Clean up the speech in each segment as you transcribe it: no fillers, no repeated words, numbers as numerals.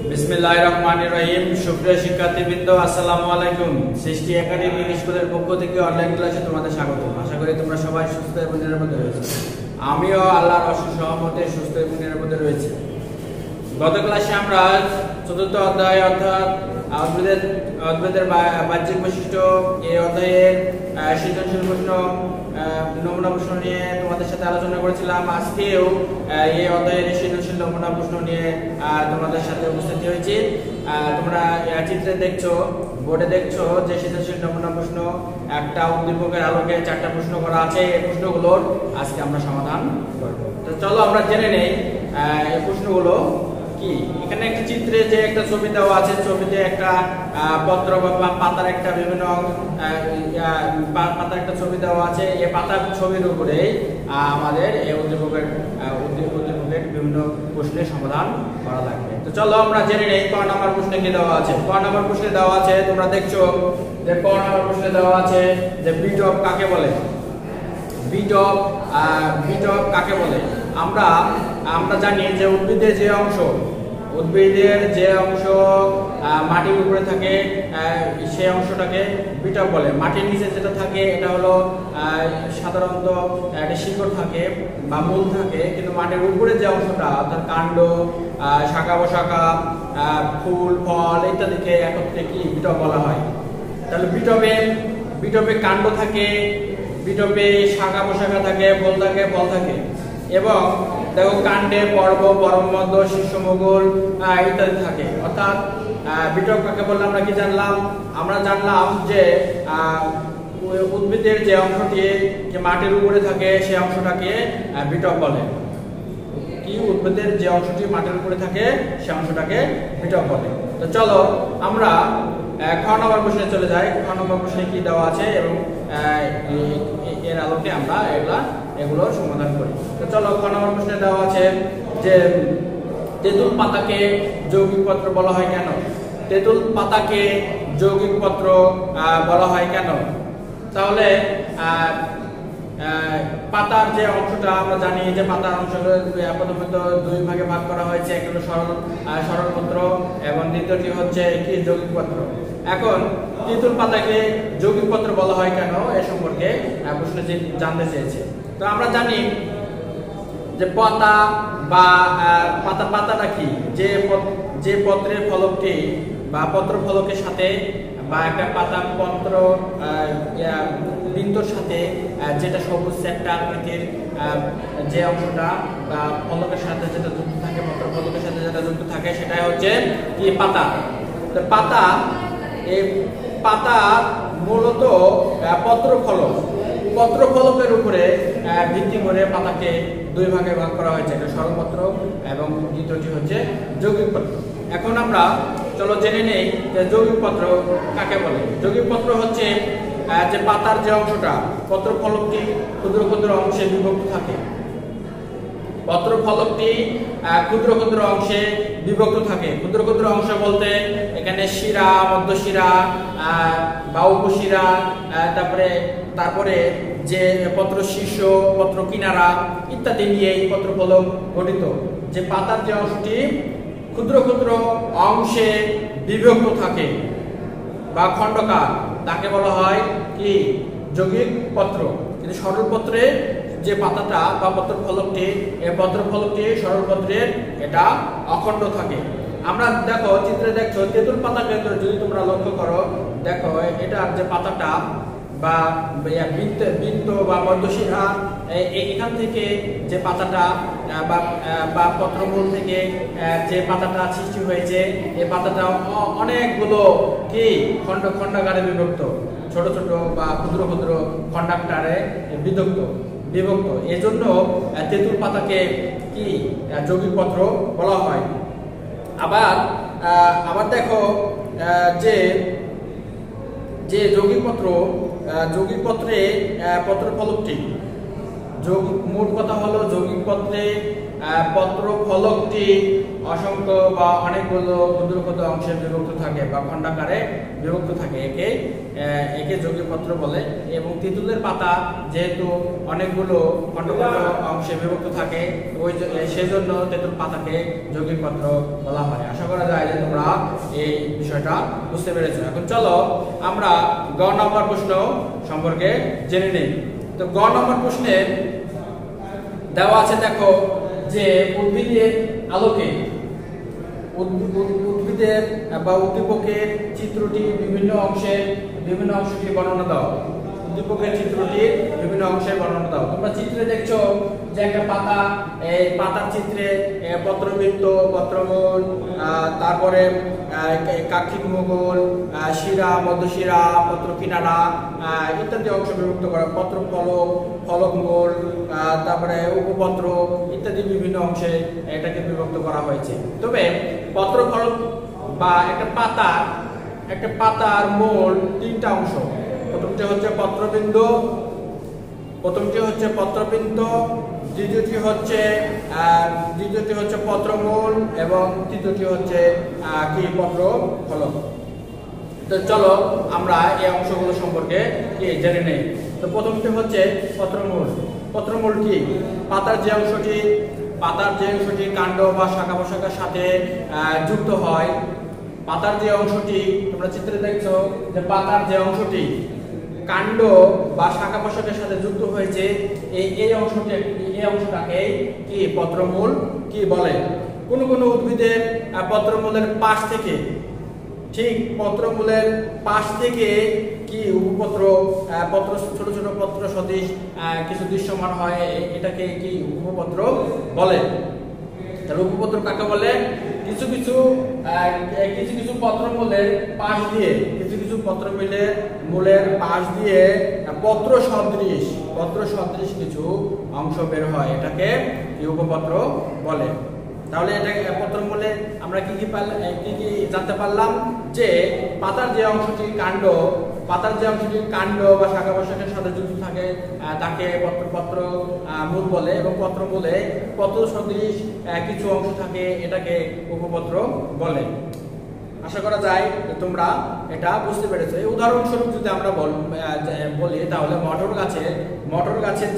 বিসমিল্লাহির রহমানির রহিম। সুপ্রিয় শিক্ষার্থীবৃন্দ, আসসালামু আলাইকুম। সৃষ্টি একাডেমি স্কুলের পক্ষ থেকে অনলাইন ক্লাসে তোমাদের স্বাগত। আশা করি তোমরা সবাই সুস্থ এবং নিরাপদে রয়েছে। আমিও আল্লাহর অশেষ রহমতে সুস্থ এবং নিরাপদে রয়েছি। গত ক্লাসে আমরা চতুর্থ অধ্যায় অর্থাৎ উদ্ভিদের বাহ্যিক বৈশিষ্ট্য এই অধ্যায়ের সৃজনশীল প্রশ্ন নমুনা প্রশ্ন নিয়ে তোমাদের সাথে আলোচনা করেছিলাম। আজকেও এই অধ্যায়ের সৃজনশীল নমুনা প্রশ্ন নিয়ে তোমাদের সাথে উপস্থিত হয়েছি। তোমরা চিত্রে দেখছো, বোর্ডে দেখছো যে সৃজনশীল নমুনা প্রশ্ন একটা উদ্দীপকের আলোকে 4টা প্রশ্ন করা আছে। এই প্রশ্নগুলোর আজকে আমরা সমাধান করব। তো চলো আমরা জেনে নেই এই প্রশ্নগুলো কি। এখানে একটা চিত্রে যে একটা ছবি দেওয়া আছে, ছবিতে একটা পত্র বা পাতার একটা বিভিন্ন পাতার একটা ছবি দেওয়া আছে। এই পাতার ছবির উপরে আমাদের এই উদ্দীপকের বিভিন্ন প্রশ্নের সমাধান করা লাগবে। তো চলো আমরা জেনে নেই ক নাম্বার প্রশ্নে কি দেওয়া আছে। ক নাম্বার প্রশ্নে দেওয়া আছে, তোমরা দেখছো যে ক নাম্বার প্রশ্নে দেওয়া আছে যে বিট অফ কাকে বলে। বিট অফ কাকে বলে? আমরা জানি যে উদ্ভিদের যে অংশ মাটির উপরে থাকে সেই অংশটাকে বিট অফ বলে। মাটির নিচে যেটা থাকে এটা হলো সাধারণত একটা শিকড় থাকে বা মূল থাকে, কিন্তু মাটির উপরে যে অংশটা অর্থাৎ কাণ্ড, শাখা প্রশাখা, ফুল ফল ইত্যাদিকে একত্রে কি বিট অফ বলা হয়। তাহলে বিট অফে কাণ্ড থাকে, বিট অফে শাখা প্রশাখা থাকে, ফল থাকে এবং দেখো কাণ্ডে পর্ব, পরমমধ্য, শীর্ষমূল ইত্যাদি থাকে। অর্থাৎ বিট অফ কাকে বললে আমরা কি জানলাম? আমরা জানলাম যে উদ্ভিদের যে অংশটি যে মাটির উপরে থাকে সেই অংশটাকে বিট অফ বলে। কি উদ্ভিদের যে অংশটি মাটির উপরে থাকে সেই অংশটাকে বিট অফ বলে। তো চলো আমরা খ নম্বর প্রশ্নে চলে যাই। খ নম্বর প্রশ্নে কি দেওয়া আছে এবং এর আলোকে আমরা এগুলো সমাধান করি। তো চলো খ নম্বর প্রশ্নে দেওয়া আছে যে তেঁতুল পাতাকে যৌগিক পত্র বলা হয় কেন? তেঁতুল পাতাকে যৌগিক পত্র বলা হয় কেন? তাহলে পাতার যে অংশটা আমরা জানি যে পাতার অংশটা প্রথমত দুই ভাগে ভাগ করা হয়েছে। একটা হলো সরল পত্র এবং দ্বিতীয়টি হচ্ছে কি যৌগিক পত্র। এখন তেঁতুল পাতাকে যৌগিক পত্র বলা হয় কেন এ সম্পর্কে প্রশ্ন জানতে চেয়েছে। তো আমরা জানি যে পাতাটা কি, যে পত্রের ফলকটি বা পত্র ফলকের সাথে বা একটা পাতা পত্র বিন্দুর সাথে যেটা সবুজ একটা আকৃতির যে অংশটা বা ফলকের সাথে যেটা যুক্ত থাকে, পত্র ফলকের সাথে যেটা যুক্ত থাকে সেটাই হচ্ছে কি পাতা। তো পাতা মূলত পত্র ফলকের উপরে ভিত্তি করে পাতাকে দুই ভাগে ভাগ করা হয়েছে, একটা সরল পত্র এবং দ্বিতীয়টি হচ্ছে যৌগিক পত্র। এখন আমরা চলো জেনে নেই যে যৌগিক পত্র কাকে বলে। যৌগিক পত্র হচ্ছে যে পাতার যে অংশটা পত্র ফলকটি ক্ষুদ্র ক্ষুদ্র অংশে বিভক্ত থাকে। পত্র ফলকটি ক্ষুদ্র ক্ষুদ্র অংশে বিভক্ত থাকে। ক্ষুদ্র ক্ষুদ্র অংশ বলতে এখানে শিরা, মধ্যশিরা বা উপশিরা, তারপরে যে পত্র শীর্ষ, পত্র কিনারা ইত্যাদি নিয়ে এই পত্র ফলক গঠিত। যে পাতার যে অংশটি ক্ষুদ্র ক্ষুদ্র অংশে বিভক্ত থাকে বা খণ্ডকার, তাকে বলা হয় কি যৌগিক পত্র। কিন্তু সরল পত্রে যে পাতাটা বা পত্র ফলকটি, এই পত্র ফলকটি সরল পত্রের এটা অখণ্ড থাকে। আমরা দেখো চিত্রে দেখছো তেঁতুল পাতাকে যদি তোমরা লক্ষ্য করো, দেখো এটার যে পাতাটা বা বৃত্ত বা মধ্যশিরা, এখান থেকে যে পাতাটা বা পত্রমূল থেকে যে পাতাটা সৃষ্টি হয়েছে, এই পাতাটা অনেকগুলো কি খণ্ডাকারে বিভক্ত, ছোট ছোট বা ক্ষুদ্র ক্ষুদ্র খণ্ডাকারে বিভক্ত। এই জন্য তেঁতুল পাতাকে কি যৌগিক পত্র বলা হয়। আবার দেখো যে যৌগিক পত্রে পত্র ফলকটি মোট কথা হলো যৌগিক পত্রে পত্র ফলকটি অসংখ্য বা অনেকগুলো ক্ষুদ্র ক্ষুদ্র অংশে বিভক্ত থাকে বা খণ্ডাকারে বিভক্ত থাকে, একে যৌগিক পত্র বলে। এবং তেঁতুলের পাতা যেহেতু অনেকগুলো খণ্ড খণ্ড অংশে বিভক্ত থাকে, সেজন্য তেঁতুল পাতাকে যৌগিক পত্র বলা হয়। আশা করা যায় যে তোমরা এই বিষয়টা বুঝতে পেরেছো। এখন চলো আমরা গ নম্বর প্রশ্ন সম্পর্কে জেনে নেই। তো গ নম্বর প্রশ্নে দেওয়া আছে, দেখো যে উদ্ভিদের আলোকে উদ্ভিদের বা উদ্দীপকের চিত্রটি বিভিন্ন অংশটি বর্ণনা দাও। উদ্দীপকের চিত্রটি বিভিন্ন অংশের বর্ণনা দাও। তোমরা চিত্রে দেখছো যে একটা পাতা, এই পাতার চিত্রে পত্রবৃন্ত, পত্রমূল, তারপরে কাক্ষিক মুকুল, শিরা, মধ্যশিরা, পত্র কিনারা ইত্যাদি অংশ বিভক্ত করা, পত্র ফলক, ফলক মূল, তারপরে উপপত্র ইত্যাদি বিভিন্ন অংশে এটাকে বিভক্ত করা হয়েছে। তবে পত্র ফলক বা একটা পাতার মূল তিনটা অংশ। প্রথমটি হচ্ছে পত্রবিন্দু, দ্বিতীয়টি হচ্ছে পত্রমূল এবং তৃতীয়টি হচ্ছে কি পত্র ফলক। তো চলো আমরা এই অংশগুলো সম্পর্কে জেনে নেই। তো প্রথমটি হচ্ছে পত্রমূল কি? পাতার যে অংশটি কাণ্ড বা শাখা প্রশাখার সাথে যুক্ত হয়, পাতার যে অংশটি তোমরা চিত্রে দেখছো যে পাতার যে অংশটি কাণ্ড বা শাখা প্রশাখার সাথে যুক্ত হয়েছে, এই অংশটাকে কি পত্রমূল কি বলে। কোন কোন উদ্ভিদের পত্রমূলের পাশ থেকে, ঠিক পত্রমূলের পাশ থেকে কি উপপত্র, ছোট ছোট পত্র সদৃশ কিছু দৃশ্যমান হয়, এটাকে কি উপপত্র বলে। তাহলে উপপত্র কাকে বলে? কিছু কিছু পত্রমূলের পাশ দিয়ে, মূলের পাশ দিয়ে পত্র সদৃশ কিছু অংশ বের হয়, এটাকে উপপত্র বলে। তাহলে এটা পত্রমূলে আমরা কি জানতে পারলাম যে পাতার যে অংশটি কাণ্ড বা শাখা প্রশাখার সাথে যুক্ত থাকে তাকে মূল বলে, এবং পত্রমূলে পত্র সদৃশ কিছু অংশ থাকে, এটাকে উপপত্র বলে। আশা করা যায় তোমরা এটা বুঝতে পেরেছো। উদাহরণস্বরূপ যদি আমরা বলি তাহলে মটর গাছের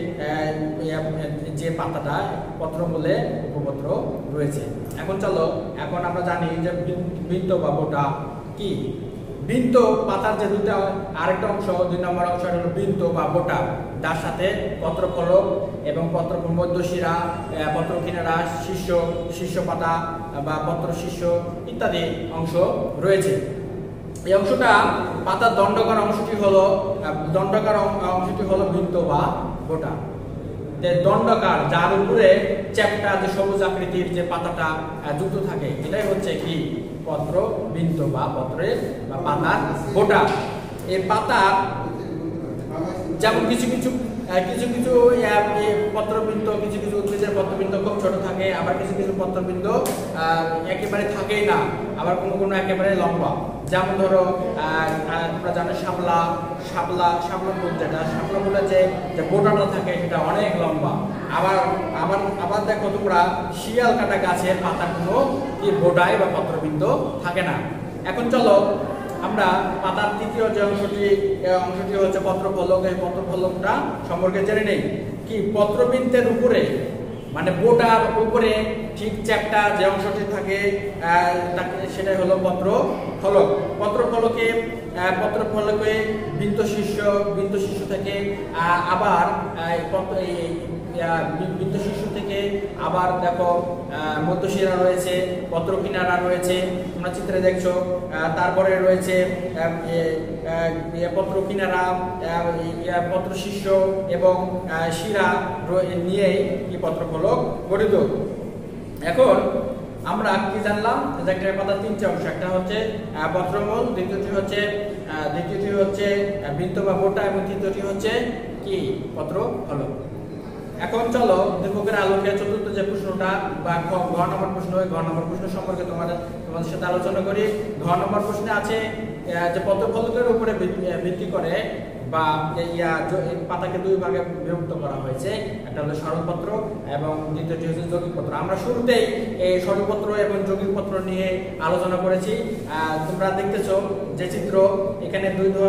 যে পাতাটা পত্রমূলে উপপত্র রয়েছে। এখন আমরা জানি যে বৃন্ত বা বোটা কি। বৃন্ত পাতার যে আরেকটা অংশ, 2 নম্বর অংশ হলো বৃন্ত বা বোটা, যার সাথে পত্র ফলক এবং পত্র মধ্যশিরা, পত্র কিনারা, শীর্ষ পাতা বা পত্র শীর্ষ ইত্যাদি অংশ রয়েছে। এই অংশটা পাতার দণ্ডকার অংশটি হলো বৃন্ত বা বোটা। দণ্ডকার, যার উপরে চ্যাপ্টা যে সবুজ আকৃতির যে পাতাটা যুক্ত থাকে, এটাই হচ্ছে কি পত্রবৃন্ত বা পাতার বোটা। এই পাতার যেমন কিছু পত্রবৃন্ত, কিছু উদ্ভিদের পত্রবৃন্ত খুব ছোট থাকে, আবার কিছু পত্রবৃন্ত একেবারে থাকেই না, আবার কোনো একেবারে লম্বা। যেমন ধরো তোমরা জানো শাপলা ফুল, শাপলা ফুলের যে বোটাটা থাকে সেটা অনেক লম্বা। আবার দেখো তোমরা শিয়াল কাটা গাছের পাতা কোনো কি বোটায় বা পত্রবৃন্ত থাকে না। এখন চলো আমরা পাতার তৃতীয় যে অংশটি হচ্ছে পত্রফলক। এই পত্রফলকটা সম্পর্কে জেনে নেই। কি পত্রবৃন্তের উপরে, মানে বোটার উপরে ঠিক চ্যাপ্টা যে অংশটি থাকে সেটাই হলো পত্রফলক। পত্রফলকে বৃন্ত শীর্ষ থেকে আবার বৃন্ত শীর্ষ থেকে আবার দেখো মধ্যশিরা রয়েছে, পত্র কিনারা রয়েছে, তোমরা চিত্রে দেখছো। তারপরে রয়েছে পত্র কিনারা, পত্র শীর্ষ এবং শিরা নিয়েই কি পত্রফলক গঠিত। এখন আমরা কি জানলাম যে একটা পাতার 3টে অংশ, একটা হচ্ছে পত্রমূল, দ্বিতীয়টি হচ্ছে বৃন্ত বা বোটা, এবং তৃতীয়টি হচ্ছে কি পত্রফলক। এখন চলো উদ্দীপকের আলোকে চতুর্থ যে প্রশ্নটা বা ঘ নম্বর প্রশ্ন, ঘ নম্বর প্রশ্ন সম্পর্কে তোমাদের সাথে আলোচনা করি। ঘ নম্বর প্রশ্নে আছে যে পত্রফলকের উপরে ভিত্তি করে বা এই পাতাকে দুই ভাগে বিভক্ত করা হয়েছে, একটা হলো সরলপত্র এবং দ্বিতীয়টি হচ্ছে যৌগিকপত্র। আমরা শুরুতেই এই সরলপত্র এবং যৌগিকপত্র নিয়ে আলোচনা করেছি। তোমরা দেখতেছো যে চিত্র, এখানে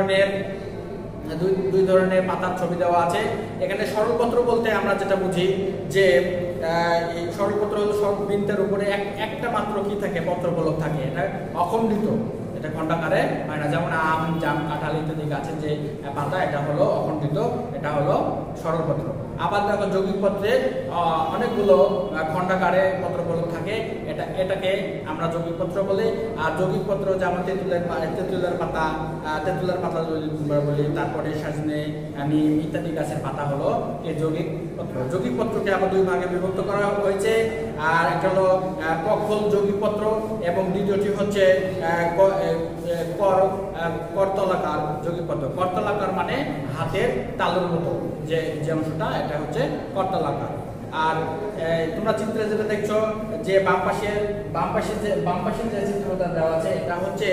দুই ধরনের পাতার ছবি দেওয়া আছে। এখানে সরলপত্র বলতে আমরা যেটা বুঝি যে এই সরলপত্র হলো সব বৃন্তের উপরে একটা মাত্র কি থাকে, পত্রফলক থাকে, এটা অখণ্ডিত, এটা খণ্ডাকারে হয় না। যেমন আম, জাম, কাঁঠাল ইত্যাদি গাছের যে পাতা, এটা হলো অখণ্ডিত, এটা হলো সরলপত্র। আবার দেখো যৌগিকপত্রে অনেকগুলো খণ্ডাকারে পত্রফলক থাকে, এটাকে আমরা যৌগিকপত্র বলি। আর যৌগিকপত্র যেমন তেঁতুলের পাতা যদি বলি, তারপরে সাজনে, নিম ইত্যাদি গাছের পাতা হলো এই যৌগিকপত্র। যৌগিকপত্রকে আবার দুই ভাগে বিভক্ত করা হয়েছে। আর একটা হলো পক্ষল যৌগিকপত্র এবং দ্বিতীয়টি হচ্ছে করতলাকার যৌগিকপত্র। করতলাকার মানে হাতের তালুর মতো যে অংশটা, এটা হচ্ছে করতলাকার। আর তোমরা চিত্রে যেটা দেখছো যে বাম পাশে যে চিত্রটা দেওয়া আছে, এটা হচ্ছে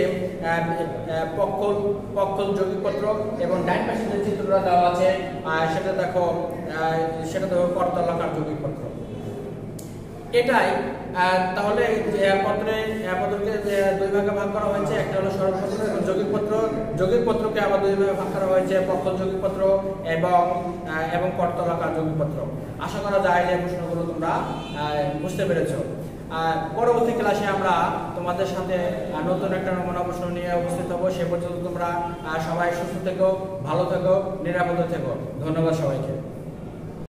পক্ষল যৌগিকপত্র এবং ডান পাশে যে চিত্রটা দেওয়া আছে সেটা দেখো করতলাকার যৌগিকপত্র। এটাই তাহলে পত্রকে দুই ভাগে ভাগ করা হয়েছে, একটা হলো সরলপত্র এবং যৌগিকপত্র। যৌগিকপত্রকে আবার দুই ভাগে ভাগ করা হয়েছে, পক্ষল যৌগিকপত্র এবং করতলাকার যৌগিকপত্র। আশা করা যায় যে প্রশ্নগুলো তোমরা বুঝতে পেরেছো। পরবর্তী ক্লাসে আমরা তোমাদের সাথে নতুন একটা নমুনা প্রশ্ন নিয়ে উপস্থিত হবো। সে পর্যন্ত তোমরা সবাই সুস্থ থেকো, ভালো থেকো, নিরাপদে থেকো। ধন্যবাদ সবাইকে।